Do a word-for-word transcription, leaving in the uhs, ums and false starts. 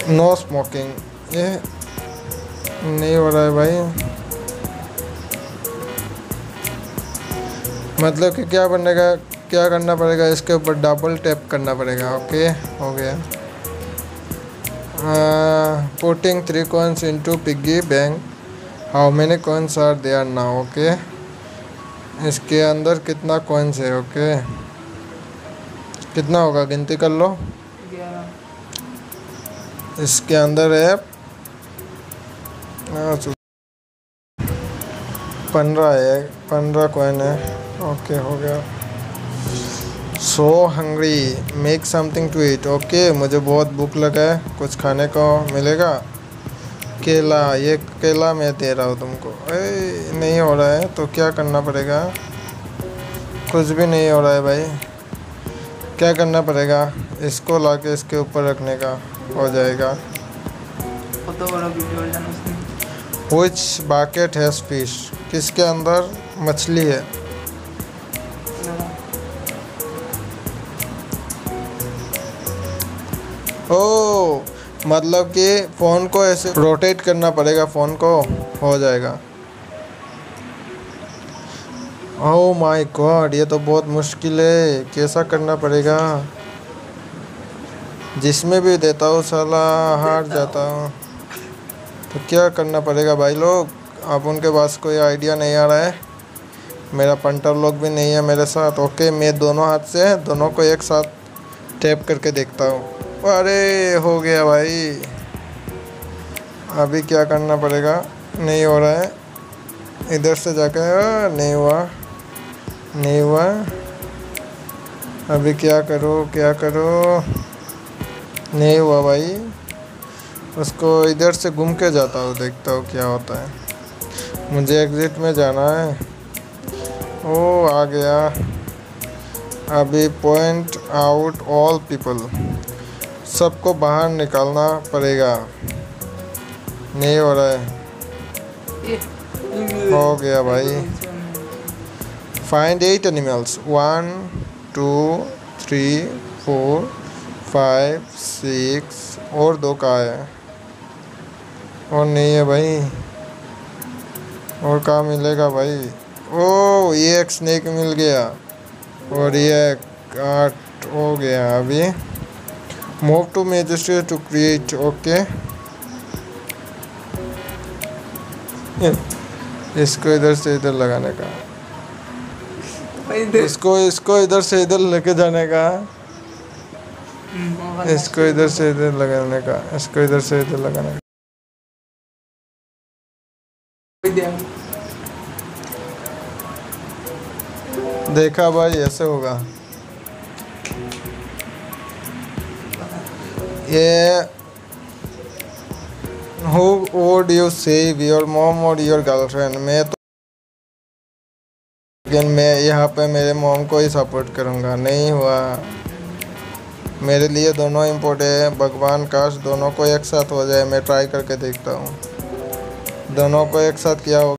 No smoking, ये नहीं हो रहा है भाई। मतलब कि क्या बनेगा, क्या करना पड़ेगा, इसके ऊपर डबल टैप करना पड़ेगा। ओके हो गया। Putting three coins into piggy bank, how many coins are there now. Okay, इसके अंदर कितना कॉइन्स है। ओके, कितना होगा गिनती कर लो। इसके अंदर है पंद्रह है, पंद्रह कॉइन है। ओके हो गया। So hungry, make something to eat. Okay, मुझे बहुत भूख लगा है, कुछ खाने को मिलेगा। केला, ये केला मैं दे रहा हूँ तुमको। ए, नहीं हो रहा है तो क्या करना पड़ेगा, कुछ भी नहीं हो रहा है भाई। क्या करना पड़ेगा, इसको लाके इसके ऊपर रखने का हो जाएगा। Which bucket has fish, किसके अंदर मछली है। ओ, मतलब कि फ़ोन को ऐसे रोटेट करना पड़ेगा, फ़ोन को हो जाएगा। ओह माय गॉड, ये तो बहुत मुश्किल है, कैसा करना पड़ेगा। जिसमें भी देता हूँ साला हार जाता हूँ। तो क्या करना पड़ेगा भाई लोग, अब उनके पास कोई आइडिया नहीं आ रहा है। मेरा पंटर लोग भी नहीं है मेरे साथ। ओके, मैं दोनों हाथ से दोनों को एक साथ टैप करके देखता हूँ। अरे हो गया भाई। अभी क्या करना पड़ेगा, नहीं हो रहा है। इधर से जाकर नहीं हुआ, नहीं हुआ। अभी क्या करो, क्या करो, नहीं हुआ भाई। उसको इधर से घूम के जाता हूँ, देखता हूँ क्या होता है। मुझे एग्जिट में जाना है। ओ आ गया। अभी पॉइंट आउट ऑल पीपल, सबको बाहर निकालना पड़ेगा। नहीं हो रहा है, हो गया भाई। Find eight animals, one two three four five six, और दो कहाँ है, और नहीं है भाई। और कहाँ मिलेगा भाई। ओ ये एक स्नेक मिल गया, और ये काट हो गया। अभी move to magistrate to create. Okay, इसको इधर से इधर लगाने का, इसको इसको इधर से इधर लेके जाने का, इसको इधर से इधर लगाने का, इसको इधर से इधर लगाने का। देखा भाई, ऐसे होगा। ये Who would you save, your mom or your girlfriend? मैं तो लेकिन मैं यहाँ पे मेरे मॉम को ही सपोर्ट करूँगा। नहीं हुआ, मेरे लिए दोनों इम्पोर्टेंट है। भगवान काश दोनों को एक साथ हो जाए, मैं ट्राई करके देखता हूँ। दोनों को एक साथ किया हो।